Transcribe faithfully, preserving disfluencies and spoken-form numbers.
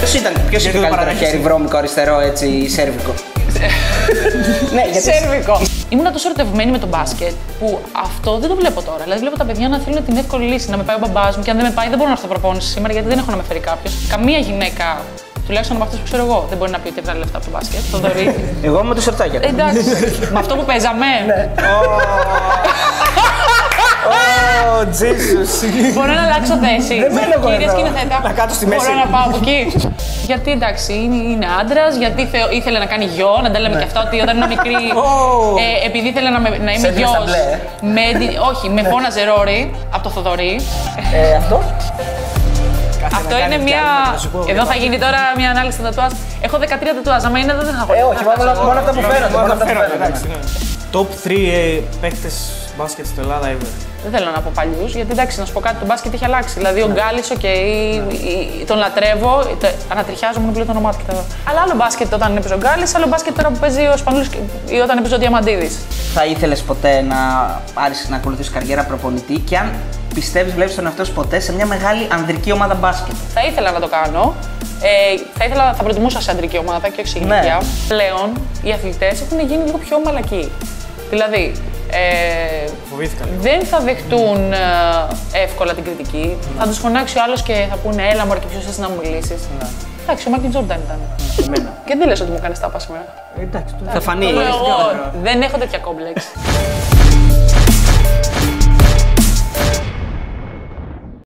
Ποιος ήταν, ποιος είχε καλύτερο χέρι, βρώμικο, αριστερό, έτσι, σέρβικο? Ναι, γιατί... Σέρβικο. Ήμουνα τόσο ερωτευμένη με τον μπάσκετ που αυτό δεν το βλέπω τώρα. Δηλαδή, βλέπω τα παιδιά να θέλουν την εύκολη λύση. Να με πάει ο μπαμπάς μου και αν δεν με πάει, δεν μπορώ να έρθω προπόνηση σήμερα γιατί δεν έχω να με φέρει κάποιο. Καμία γυναίκα, τουλάχιστον από αυτές που ξέρω εγώ, δεν μπορεί να πει ότι βγάλει λεφτά από το μπάσκετ. Το δωρή. Εγώ με το σερτάκια. Εντάξει. Με αυτό που παίζαμε. Ω, Jesus. Μπορώ να αλλάξω θέση. Δεν μένω εγώ Κύριε εδώ. σκηνοθέτα, Να κάτω στη μέση. μπορώ να πάω από εκεί. Γιατί εντάξει, είναι, είναι άντρα, γιατί θε, ήθελε να κάνει γιο, να τα λέμε και αυτά ότι όταν ήμουν μικρή. ε, επειδή ήθελε να, με, να είμαι γιο. Όχι, με φώναζε Ρόρι από το Θοδωρή. Ε, αυτό. Αυτό είναι μια. Εδώ θα γίνει τώρα μια ανάλυση των τατουάζ. Έχω δεκατρία τατουάζ, άμα είναι εδώ δεν θα έχω. Ε, όχι, μόνο αυτά που φέρατε. Top τρία παίκτες μπάσκετ στην Ελλάδα ever. Δεν θέλω να πω παλιούς, γιατί εντάξει, να σου πω κάτι, το μπάσκετ έχει αλλάξει. Δηλαδή, ο Γκάλης, οκ, okay, τον λατρεύω, ανατριχιάζω μόνο πλέον το όνομά του. Αλλά άλλο μπάσκετ όταν έπαιζε ο Γκάλης, άλλο μπάσκετ τώρα που παίζει ο Σπανούλης ή όταν έπαιζε ο Διαμαντίδης. Θα ήθελες ποτέ να πάρεις να ακολουθήσεις καριέρα προπονητή και αν πιστεύεις, βλέπεις τον εαυτό σου ποτέ σε μια μεγάλη ανδρική ομάδα μπάσκετ? Θα ήθελα να το κάνω. Ε, θα ήθελα, θα προτιμούσα σε ανδρική ομάδα και όχι σε γυναικεία. Ναι. Πλέον οι αθλητές έχουν γίνει λίγο πιο μαλακοί. Δηλαδή, ε, δεν θα δεχτούν ε, εύκολα την κριτική. Ναι. Θα τους φωνάξει ο άλλος και θα πούνε έλα μωρέ και ποιος θες να μου μιλήσεις. Ναι. Εντάξει, ο Μάικλ Τζόρνταν ήταν. Ναι. Και δεν λες ότι μου κάνεις τάπα σήμερα. Εντάξει, θα φανεί. Δεν έχω τέτοια κόμπλεξ.